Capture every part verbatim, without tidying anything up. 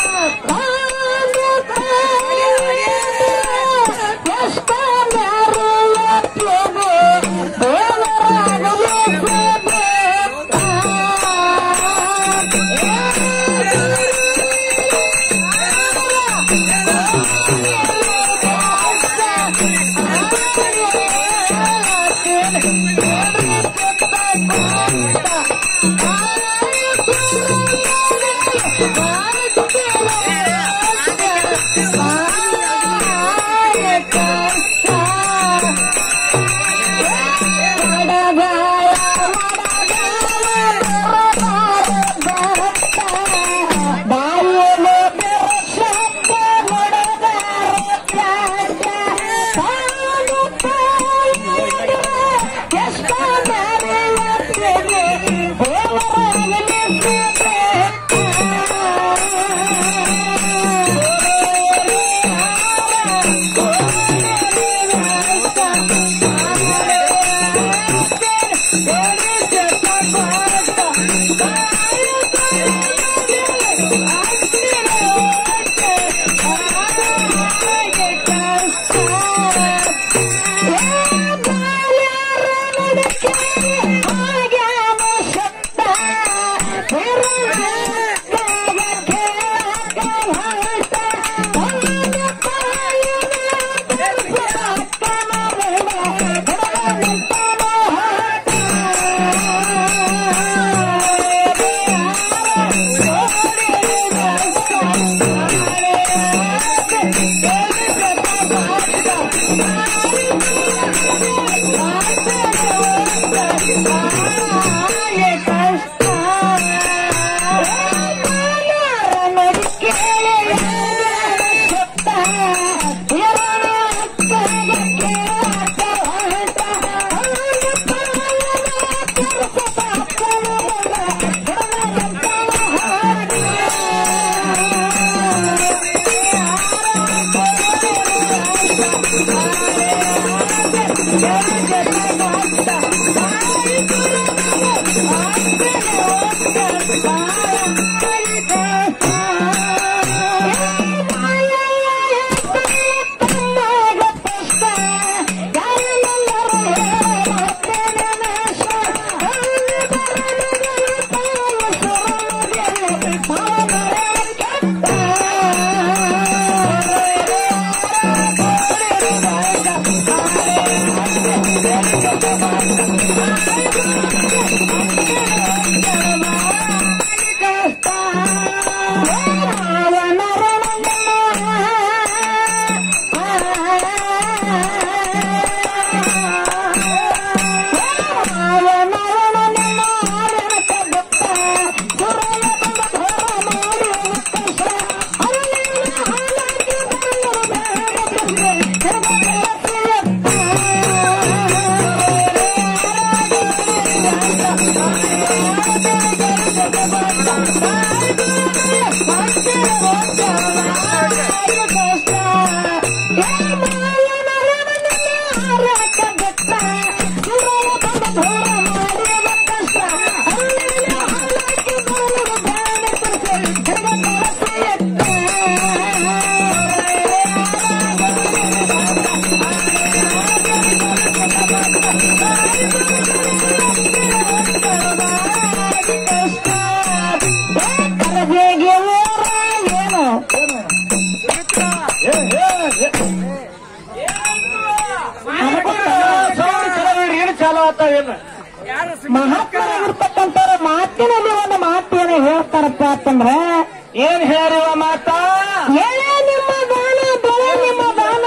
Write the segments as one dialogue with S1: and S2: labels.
S1: ಮಹಾತ್ಮರಾಗಿರ್ತಕ್ಕಂಥವ್ರ ಮಾತಿನಲ್ಲಿ ಒಂದು ಮಾತೇನು ಹೇಳ್ತಾರಪ್ಪ ಅಂತಂದ್ರೆ
S2: ಏನ್ ಹೇಳಿವ ಮಾತ
S1: ಏನೇ ನಿಮ್ಮ ದಾನ ಬೆಳೆ ನಿಮ್ಮ ದಾನ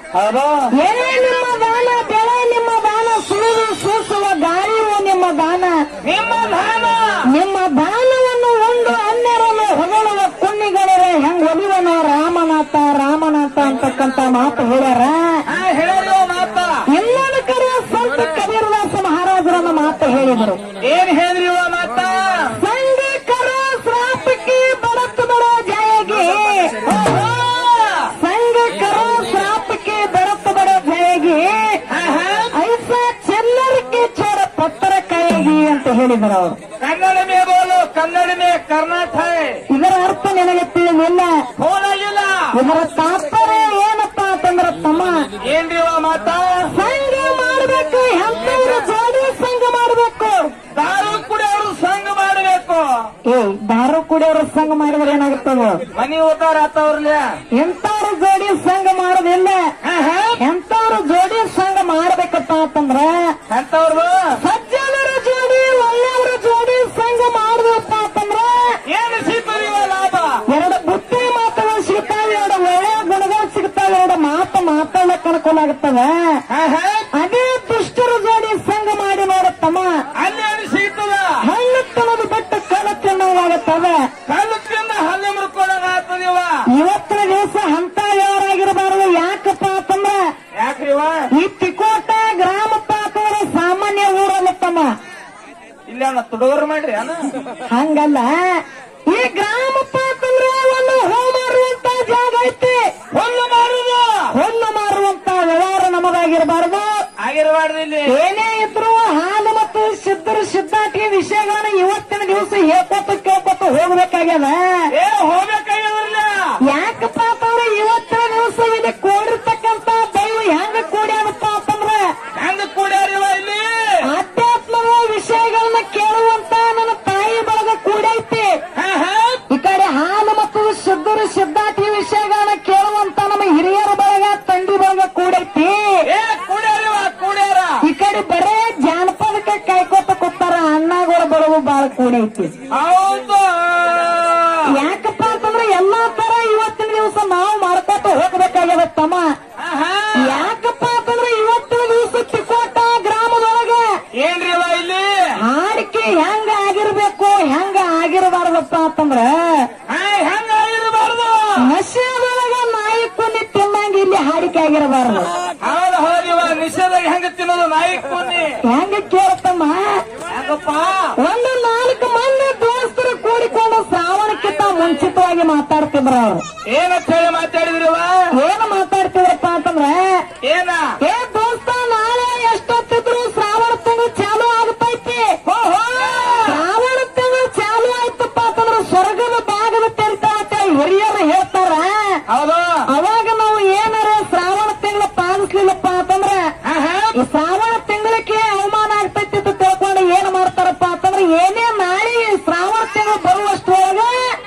S1: ಏನೇ ನಿಮ್ಮ ದಾನ ಬೆಳೆ ನಿಮ್ಮ ದಾನ ಸುಳಿದು ಸೂಸುವ ಗಾಳಿಯು ನಿಮ್ಮ ದಾನ
S2: ನಿಮ್ಮ ದಾನ
S1: ನಿಮ್ಮ ದಾನವನ್ನು ಒಂದು ಹನ್ನೆರಡು ಹೊಗಳುವ ಕುಣ್ಣಿಗಳೇ ಹೆಂಗ್ ಒಲಿವನು ರಾಮನಾಥ ರಾಮನಾಥ ಅಂತಕ್ಕಂಥ ಮಾತು ಹೇಳ್ಯಾರ.
S2: ಹೇಳಿರುವ ಮಾತ
S1: ಇನ್ನೊಂದು ಕಡೆ ಸಂತ ಕಬೀರದಾಸ ಮಹಾರಾಜರನ್ನ ಮಾತು ಹೇಳಿದರು.
S2: ಏನ್ ಹೇಳಿರುವ ಮಾತ
S1: ಸಂಘಕರ ಶ್ರಾಪಕ್ಕೆ ಬಡತ್ ಬಡ ಜಯಗೆ ಸಂಘಕರ ಶ್ರಾಪಕ್ಕೆ ಬಡತ್ ಬಡ ಜಯಗೆ ಐಸಾ ಚೆಲ್ಲರಕ್ಕೆ ಚೋರ ಪತ್ತರ ಕೈಗೆ ಅಂತ ಹೇಳಿದರು ಅವರು.
S2: ಕನ್ನಡ ಮೇ ಬೋಲು ಕನ್ನಡ ಮೇ ಕರ್ನಾಟಕ.
S1: ಇದರ ಅರ್ಥ ನನಗೆ ತಿಳಿದಿಲ್ಲ. ಅದರ ತಾತ್ಪರ್ಯ ಏನಪ್ಪಾ ಅಂತಂದ್ರ ತಮ್ಮ
S2: ಏನ್ರಿ ಇವ ಮಾತ
S1: ಸಂಘ ಮಾಡ್ಬೇಕು ಎಂತವ್ರು ಜೋಡಿ ಸಂಘ ಮಾಡ್ಬೇಕು
S2: ದಾರು ಕುಡಿಯೋರು ಸಂಘ ಮಾಡಬೇಕು
S1: ಏ ದಾರು ಕುಡಿಯೋರು ಸಂಘ ಮಾಡಿದ್ರೆ ಏನಾಗುತ್ತದ
S2: ಮನಿ ಓದಾರ ಆತವ್ರಲ್ಲ
S1: ಎಂತವ್ರು ಜೋಡಿ ಸಂಘ ಮಾಡೋದಿಲ್ಲ ಎಂತವ್ರು ಜೋಡಿ ಸಂಘ ಮಾಡ್ಬೇಕಪ್ಪ ಅಂತಂದ್ರ
S2: ಅಂತವ್ರು
S1: ಸಜ್ಜನರ ಜೋಡಿ ಒಳ್ಳೆಯವರ ಜೋಡಿ ಸಂಘ ಮಾಡ್ಬೇಕಪ್ಪ ಅಂತಂದ್ರ
S2: ಏನು ಸಿಗ್ತದಿವ ಲಾಭ
S1: ಎರಡು ಬುದ್ಧಿ ಮಾತುಗಳು ಸಿಗ್ತಾವೆ ಎರಡು ಒಳ್ಳೆಯ ಗುಣಗಳು ಸಿಗ್ತಾವೆ ಎರಡು ಮಾತು ಮಾತಾಡಕ್ ಅನುಕೂಲ ಆಗುತ್ತವೆ ಅದೇ ದುಷ್ಟರ ಜೋಡಿ ಸಂಘ ಮಾಡಿ ನೋಡುತ್ತಮ್ಮ
S2: ಅಲ್ಲಿ ಏನು ಸಿಗ್ತದ
S1: ಹಣ್ಣು ತಿನ್ನೋದು ಬಿಟ್ಟು ಕಲ್ಲು ತಿನ್ನೋದಾಗುತ್ತವೆ
S2: ಕಲ್ಲು ತಿಂದ ಹಲ್ಲು ಮುರ್ಕೊಳ್ಳೋಣ ಆಗ್ತದಿವ
S1: ಇವತ್ತಿನ ದಿವಸ ಅಂತ ಯಾರಾಗಿರಬಾರದು ಯಾಕಪ್ಪ ಅಂತಂದ್ರ
S2: ಯಾಕ್ರಿವ
S1: ಈ ತಿಕೋಟ ಗ್ರಾಮ ಪಾತ್ರ ಸಾಮಾನ್ಯ ಊರಲ್ಲ ತಮ್ಮ
S2: ಇಲ್ಲ ಅಣ್ಣ ತುಡುಗರು ಮಾಡ್ರಿ ಅಣ್ಣ
S1: ಹಂಗಲ್ಲ ಈ ಗ್ರಾಮ ಪಾತ್ರ ಒಂದು ಹೂ ಮಾರುವಂತ ಜಾಗ ಐತಿ
S2: ಹುಲ್ಲು ಮಾರುದು
S1: ಹುಲ್ಲು ಮಾರುವಂತ ವ್ಯವಹಾರ ನಮಗಾಗಿರಬಾರದು
S2: ಆಗಿರಬಾರ್ದು ಇಲ್ಲಿ
S1: ಏನೇ ಇದ್ರು ಹಾಲು ಮತ್ತು ಸಿದ್ಧರು ಸಿದ್ಧಾಟಿ ವಿಷಯಗಳನ್ನ ಇವತ್ತಿನ ದಿವಸ ಹೇಳ್ಕೊತ ಕೇಳ್ಕೊತ ಹೋಗ್ಬೇಕಾಗ್ಯದ
S2: ಏ ಹೋಗ್ಬೇಕಾಗಿಲ್ಲ
S1: ಯಾಕಪ್ಪ ಅಂತಂದ್ರೆ ಇವತ್ತಿನ ದಿವಸ ಇಲ್ಲಿ ಕೂಡಿರ್ತಕ್ಕಂತ ದೈವ ಹೆಂಗ ಕೂಡ್ಯಾನಪ್ಪ ಅಂತಂದ್ರ
S2: ಹೆಂಗ ಕೂಡ್ಯಾರಿವ ಇಲ್ಲಿ
S1: ಆಧ್ಯಾತ್ಮದ ವಿಷಯಗಳನ್ನ ಕೇಳುವಂತ ನನ್ನ ತಾಯಿ ಬಳಗ ಕೂಡೈತಿ ಈ ಕಡೆ ಹಾಲು ಮತ್ತು ಸಿದ್ಧರು ಸಿದ್ಧಾಟಿ ವಿಷಯಗಳನ್ನ ಕೇಳುವಂತ ನಮ್ಮ ಹಿರಿಯರ ಬಳಗ ತಂಡಿ ಬಳಗ ಕೂಡೈತಿ
S2: ಏ ಕೂಡ್ಯಾರಿವ ಕೂಡ್ಯಾರ
S1: ಈ ಕಡೆ ಬರೇ ಜಾನಪದಕ್ಕೆ ಕಾಯ್ಕೋತ ಕೂತಾರ ಅಣ್ಣಗಳು ಬಡವು ಬಾಳ ಕೂಡೈತಿ
S2: ಹೌದು
S1: ಯಾಕಪ್ಪ ಅಂತಂದ್ರೆ ಎಲ್ಲಾ ತರ ಇವತ್ತಿನ ದಿವಸ ನಾವು ಮಾಡ್ಕೊತ ಹೋಗ್ಬೇಕಾಗ್ಯದ ತಮ್ಮ ಯಾಕಪ್ಪ ಅಂತಂದ್ರೆ ಇವತ್ತಿನ ದಿವಸ ತಿಕೋಟ ಗ್ರಾಮದೊಳಗ
S2: ಏನ್ರಿವ ಇಲ್ಲಿ
S1: ಹಾಡಿಕೆ ಹೆಂಗ ಆಗಿರ್ಬೇಕು ಹೆಂಗ ಆಗಿರಬಾರ್ದಪ್ಪ ಅಂತಂದ್ರ
S2: ಹೆಂಗ ಆಗಿರಬಾರ್ದು
S1: ನಶೆದೊಳಗ ನಾಯಿ ಕುನ್ನಿ ತಿನ್ನಂಗ ಇಲ್ಲಿ ಹಾಡಿಕೆ ಆಗಿರಬಾರ್ದು
S2: ಹೌದು ಹೌದಿವ ನಿಷೇಧ ಹೆಂಗ ತಿನ್ನೋದು ನಾಯಿ ಕೂನಿ
S1: ಹೆಂಗ ಕೇಳ್ತಮ್ಮ
S2: ಹೆಂಗಪ್ಪ
S1: ಒಂದು ನಾಲ್ಕು ಮಂದಿ ದೋಸ್ತರು ಕೂಡಿಕೊಂಡು ಶ್ರಾವಣಕ್ಕಿಂತ ಮುಂಚಿತವಾಗಿ ಮಾತಾಡ್ತಿದ್ರ ಅವ್ರು
S2: ಏನಂತ ಹೇಳಿ ಮಾತಾಡಿದ್ರಿವ
S1: ಏನು ಮಾತಾಡ್ತಿದ್ರಪ್ಪ ಅಂತಂದ್ರೆ
S2: ಏನ
S1: ಏ ದೋಸ್ತ ನಾಳೆ ಎಷ್ಟೊತ್ತಿದ್ರು ಶ್ರಾವಣ ತಿಂಗಳು ಚಾಲು ಆಗ್ತೈತಿ ಶ್ರಾವಣ ತಿಂಗಳು ಚಾಲು ಆಯ್ತಪ್ಪ ಅಂತಂದ್ರೆ ಸ್ವರ್ಗದ ಭಾಗದ ತೆರಿತಾವತ್ತ ಹಿರಿಯರು ಹೇಳ್ತಾರ
S2: ಹೌದು
S1: ಅವಾಗ ನಾವು ಏನಾರ ಶ್ರಾವಣ ತಿಂಗಳು ಪಾಲಿಸ್ಲಿಲ್ಲಪ್ಪ ಅಂತಂದ್ರೆ ಈ ಶ್ರಾವಣ ತಿಂಗಳಿಗೆ ಅವಮಾನ ಆಗ್ತೈತಿ ಅಂತ ತಿಳ್ಕೊಂಡು ಏನ್ ಮಾಡ್ತಾರಪ್ಪ ಅಂತಂದ್ರೆ ಏನೇ ನಾಳೆ ಶ್ರಾವಣ ತಿಂಗಳು ಬರುವಷ್ಟೊಳಗ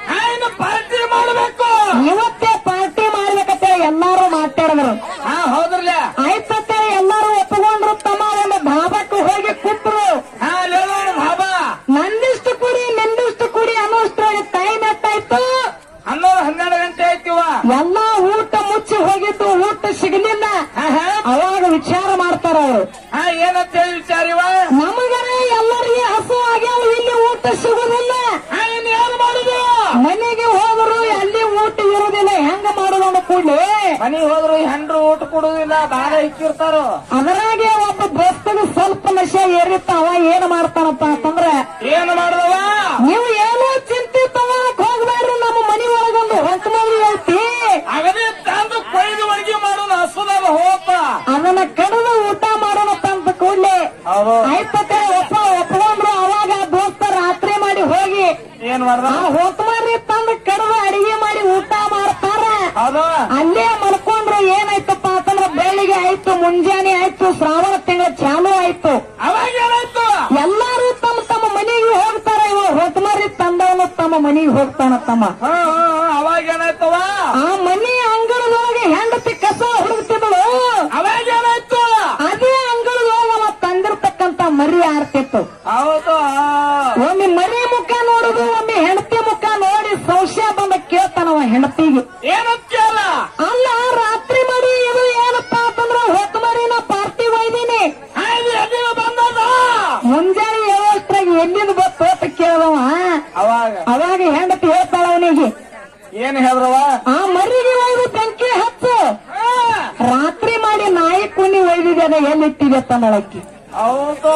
S2: ಪಾರ್ಟಿ ಮಾಡಬೇಕು
S1: ಇವತ್ತೇ ಪಾರ್ಟಿ ಮಾಡ್ಬೇಕಂತ ಎಲ್ಲಾರು ಮಾತಾಡಿದ್ರು
S2: ಹಾ ಹೌದ್ರಲ್ಲ
S1: ಆಯ್ತಂತೆ ಎಲ್ಲಾರು ಒಪ್ಪಿಕೊಂಡ್ರು ತಮ್ಮ ಒಂದು ಧಾಬಕ್ಕೆ ಹೋಗಿ ಕೂತ್ರು
S2: ಹಾ ಬಾಬಾ
S1: ನಂದಿಷ್ಟು ಕುಡಿ ನಿಂದಿಷ್ಟು ಕುಡಿ ಅನ್ನೋಷ್ಟ್ರಾಗ ಟೈಮ್ ಎಷ್ಟಾಯ್ತು
S2: ಹನ್ನೊಂದು ಹನ್ನೆರಡು ಗಂಟೆ ಆಯ್ತಿವ
S1: ಎಲ್ಲಾ ಊಟ ಮುಚ್ಚಿ ಹೋಗಿದ್ದು ಊಟ ಸಿಗಲಿಲ್ಲ ಅವಾಗ ವಿಚಾರ ಮಾಡ್ತಾರ ಅವರು
S2: ಹಾ ಏನಂತ ಹೇಳಿ ವಿಚಾರಿವ
S1: ನಮಗರೇ ಎಲ್ಲರಿಗೆ ಹಸು ಆಗ್ಯಾವ ಇಲ್ಲಿ ಊಟ ಸಿಗುದಿಲ್ಲ
S2: ಇನ್ ಏನ್ ಮಾಡುದು
S1: ಮನೆಗೆ ಹೋದ್ರು ಅಲ್ಲಿ ಊಟ ಇರುವುದಿಲ್ಲ ಹೆಂಗ ಮಾಡೋದು ಕೂಡ್ಲಿ
S2: ಮನೆಗೆ ಹೋದ್ರು ಹೆಂಡ್ರು ಊಟ ಕೊಡುದಿಲ್ಲ ಬಾಳ ಇಕ್ಕಿರ್ತಾರು
S1: ಅದರಾಗೆ ಒಬ್ಬ ದೋಸ್ತಗೆ ಸ್ವಲ್ಪ ನಶೆ ಏರಿರ್ತಾವ ಏನ್ ಮಾಡ್ತಾನಪ್ಪ ಅಂತಂದ್ರೆ
S2: ಏನು ಮಾಡುದವ
S1: ನೀವು ಏನೋ ಚಿಂತೆ ತಗೊಳಕ್ ಹೋಗ್ಬೇಡ್ರಿ ನಮ್ಮ ಮನಿ ಒಳಗೊಂದು ಹೊಸ ಮದುವೆ ಐತಿ
S2: ಅಗದೇ ತಂದು ಕೊಯ್ದು ಅಡಿಗೆ ಮಾಡೋದು ಹಸುದಾಗ ಹೋತ
S1: ಅದನ್ನ ಕಡಿದು ಊಟ ಮಾಡೋಣ ಅಂತ ಕೂಡ್ಲಿ ಆಯ್ತತೆ ಒಪ್ಪ ಒಪ್ಕೊಂಡ್ರು ಅವಾಗ ದೋಸ್ತ ರಾತ್ರಿ ಮಾಡಿ ಹೋಗಿ
S2: ಏನ್ ಮಾಡ್ದ
S1: ಹೋತ್ಮಾರಿ ತಂದು ಕಡಿದು ಅಡಿಗೆ ಮಾಡಿ ಊಟ ಮಾಡ್ತಾರ
S2: ಹೌದು
S1: ಅಲ್ಲೇ ಮಲ್ಕೊಂಡ್ರು ಏನಾಯ್ತಪ್ಪ ಅಂತಂದ್ರೆ ಬೆಳಿಗ್ಗೆ ಆಯ್ತು ಮುಂಜಾನೆ ಆಯ್ತು ಶ್ರಾವಣ ತಿಂಗಳ ಚಾಲು ಆಯ್ತು
S2: ಅವಾಗ ಏನಾಯ್ತು
S1: ಎಲ್ಲಾರು ತಮ್ಮ ತಮ್ಮ ಮನೆಗೆ ಹೋಗ್ತಾರ ಇವ ಹೊತ್ಮಾರಿ ತಂದವನು ತಮ್ಮ ಮನೆಗೆ ಹೋಗ್ತಾನ ತಮ್ಮ
S2: ಹಾ ಅವಾಗ ಏನಾಯ್ತವ
S1: ಆ ಮನೆ ಅಂಗಳದೊಳಗೆ ಹೆಂಡತಿ ಕಸ ಹುಡುಕ್ತಿದ್ದಳು
S2: ಅವಾಗ ಏನಾಯ್ತು
S1: ಅದೇ ಅಂಗಳದೊಳಗೆ ಅವ ತಂದಿರ್ತಕ್ಕಂತ ಮರಿ ಆರ್ತಿತ್ತು
S2: ಹೌದು
S1: ಒಮ್ಮೆ ಮರಿ ಮುಖ ನೋಡುದು ಒಮ್ಮೆ ಹೆಂಡತಿ ಮುಖ ನೋಡಿ ಸಂಶಯ ಬಂದ ಕೇಳ್ತಾನವ ಹೆಂಡತಿಗೆ
S2: ಏನಂತ ಕೇಳ
S1: ಅಲ್ಲ ರಾತ್ರಿ ಮರಿ ಇದು ಏನಪ್ಪ ಅಂತಂದ್ರ ಹೊತ್ತ ಮರಿನ ಪಾರ್ಟಿ ಒಯ್ದೀನಿ
S2: ಬಂದದ
S1: ಮುಂಜಾನೆ ಏಳಷ್ಟ್ರಾಗ ಎಲ್ಲಿಂದ ಬತ್ತು ಅಂತ ಕೇಳದವ
S2: ಅವಾಗ
S1: ಅವಾಗ ಹೆಂಡತಿ ಹೇಳ್ತಾಳ ಅವನಿಗೆ
S2: ಏನ್ ಹೇಳಿದ್ರವ
S1: ಆ ಮರಿಗೆ ಒಯ್ದು ಬೆಂಕಿ ಹಚ್ಚು ರಾತ್ರಿ ಮಾಡಿ ನಾಯಿ ಕುನಿ ಒಯ್ದಿದೆ ಅದ ಎಲ್ಲಿಟ್ಟಿದೆ ತನ್ನಳಕ್ಕಿ
S2: ಹೌದು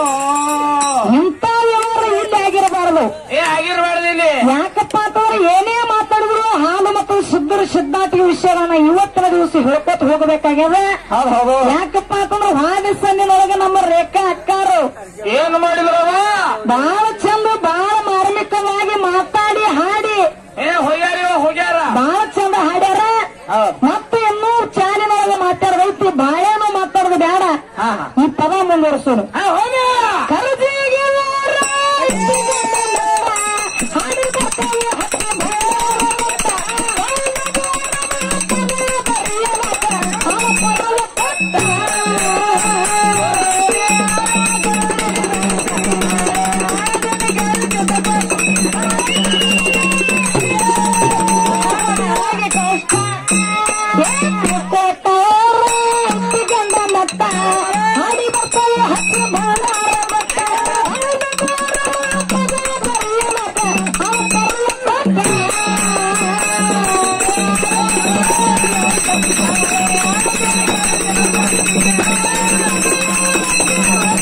S1: ಇಂಥ ವ್ಯವಹಾರ ಇಲ್ಲಿ ಆಗಿರಬಾರದು
S2: ಏ ಆಗಿರ್ಬಾರ್ದು ಇಲ್ಲಿ
S1: ಯಾಕಪ್ಪ ಅಂತಂದ್ರೆ ಏನೇ ಮಾತಾಡಿದ್ರು ಹಾಲು ಮತ್ತು ಶುದ್ಧರ ಸಿದ್ಧಾಂತಿಕ ವಿಷಯಗಳನ್ನ ಇವತ್ತಿನ ದಿವಸ ಹೇಳ್ಕೊತ ಹೋಗಬೇಕಾಗ್ಯದ
S2: ಹೌದು ಹೌದು
S1: ಯಾಕಪ್ಪ ಅಂತಂದ್ರೆ ಹಾದಿ ಸಣ್ಣಿನೊಳಗೆ ನಮ್ಮ ರೇಖಾ ಅಕ್ಕಾರು
S2: ಏನ್ ಮಾಡಿದ್ರವ
S1: ಬಹಳ ಚಂದ ಬಹಳ ಮಾರ್ಮಿಕವಾಗಿ ಮಾತಾಡಿ ಹಾಡಿ
S2: ಏ ಹೋಗ್ಯಾರ ಹೋಗ್ಯಾರ
S1: ಬಹಳ ಚಂದ ಹಾಡ್ಯಾರ Thank you.